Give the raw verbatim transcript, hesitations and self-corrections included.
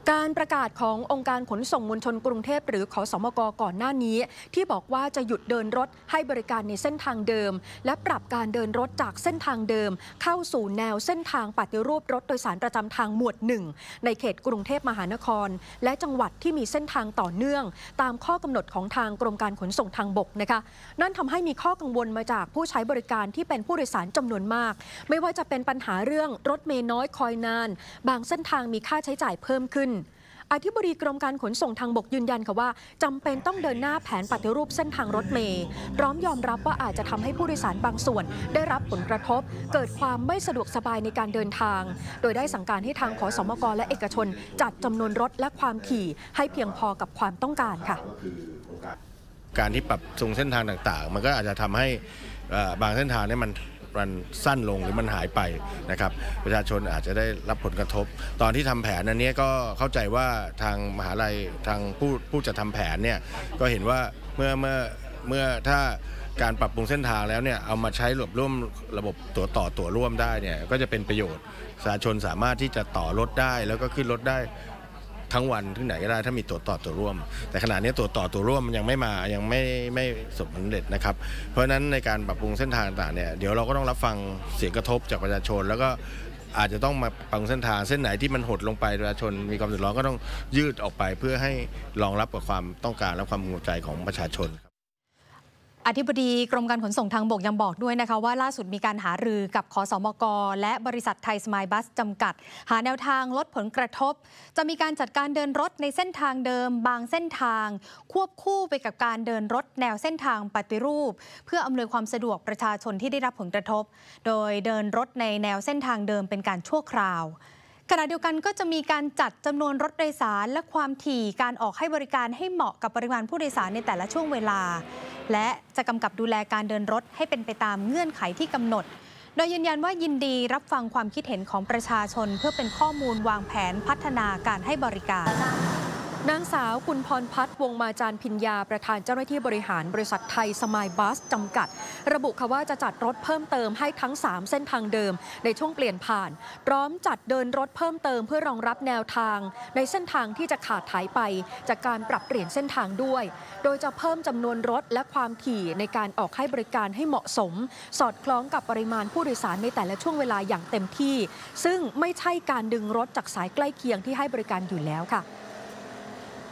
การประกาศขององค์การขนส่งมวลชนกรุงเทพหรือขสมกก่อนหน้านี้ที่บอกว่าจะหยุดเดินรถให้บริการในเส้นทางเดิมและปรับการเดินรถจากเส้นทางเดิมเข้าสู่แนวเส้นทางปฏิรูปรถโดยสารประจำทางหมวดหนึ่งในเขตกรุงเทพมหานครและจังหวัดที่มีเส้นทางต่อเนื่องตามข้อกำหนดของทางกรมการขนส่งทางบกนะคะนั่นทำให้มีข้อกังวลมาจากผู้ใช้บริการที่เป็นผู้โดยสารจำนวนมากไม่ว่าจะเป็นปัญหาเรื่องรถเมล์น้อยคอยนานบางเส้นทางมีค่าใช้จ่ายเพิ่มขึ้นอธิบดีกรมการขนส่งทางบกยืนยันค่ะว่าจำเป็นต้องเดินหน้าแผนปฏิรูปเส้นทางรถเมล์พร้อมยอมรับว่าอาจจะทำให้ผู้โดยสารบางส่วนได้รับผลกระทบเกิดความไม่สะดวกสบายในการเดินทางโดยได้สั่งการให้ทางขสมกและเอกชนจัดจำนวนรถและความถี่ให้เพียงพอกับความต้องการค่ะการที่ปรับปรุงเส้นทางต่างๆมันก็อาจจะทำให้บางเส้นทางเนี่ยมันมันสั้นลงหรือมันหายไปนะครับประชาชนอาจจะได้รับผลกระทบตอนที่ทำแผนอันนี้ก็เข้าใจว่าทางมหาลัยทางผู้ผู้จะทำแผนเนี่ยก็เห็นว่าเมื่อเมื่อเมื่อถ้าการปรับปรุงเส้นทางแล้วเนี่ยเอามาใช้รวบร่วมระบบตั๋วต่อตั๋วร่วมได้เนี่ยก็จะเป็นประโยชน์ประชาชนสามารถที่จะต่อรถได้แล้วก็ขึ้นรถได้ทั้งวันที่ไหนก็ได้ถ้ามีตัวต่อตัวร่วมแต่ขณะนี้ตัวต่อตัวร่วมมันยังไม่มายังไม่ไม่สมเร็จนะครับเพราะฉะนั้นในการปรับปรุงเส้นทางต่างเนี่ยเดี๋ยวเราก็ต้องรับฟังเสียงกระทบจากประชาชนแล้วก็อาจจะต้องมาปรับเส้นทางเส้นไหนที่มันหดลงไปประชาชนมีความเดือดร้อนก็ต้องยืดออกไปเพื่อให้รองรับกับความต้องการและความกังวลใจของประชาชนอธิบดีกรมการขนส่งทางบกยังบอกด้วยนะคะว่าล่าสุดมีการหารือกับขสมกและบริษัทไทยสมายบัสจำกัดหาแนวทางลดผลกระทบจะมีการจัดการเดินรถในเส้นทางเดิมบางเส้นทางควบคู่ไปกับการเดินรถแนวเส้นทางปฏิรูปเพื่ออำนวยความสะดวกประชาชนที่ได้รับผลกระทบโดยเดินรถในแนวเส้นทางเดิมเป็นการชั่วคราวขณะเดียวกันก็จะมีการจัดจำนวนรถโดยสารและความถี่การออกให้บริการให้เหมาะกับปริมาณผู้โดยสารในแต่ละช่วงเวลาและจะกำกับดูแลการเดินรถให้เป็นไปตามเงื่อนไขที่กำหนดโดยยืนยันว่ายินดีรับฟังความคิดเห็นของประชาชนเพื่อเป็นข้อมูลวางแผนพัฒนาการให้บริการนางสาวคุณพรพัฒน์วงมาจารพิญญาประธานเจ้าหน้าที่บริหารบริษัทไทยสมายบัสจำกัดระบุค่ะว่าจะจัดรถเพิ่มเติมให้ทั้งสามเส้นทางเดิมในช่วงเปลี่ยนผ่านพร้อมจัดเดินรถเพิ่มเติมเพื่อรองรับแนวทางในเส้นทางที่จะขาดหายไปจากการปรับเปลี่ยนเส้นทางด้วยโดยจะเพิ่มจำนวนรถและความถี่ในการออกให้บริการให้เหมาะสมสอดคล้องกับปริมาณผู้โดยสารในแต่ละช่วงเวลาอย่างเต็มที่ซึ่งไม่ใช่การดึงรถจากสายใกล้เคียงที่ให้บริการอยู่แล้วค่ะ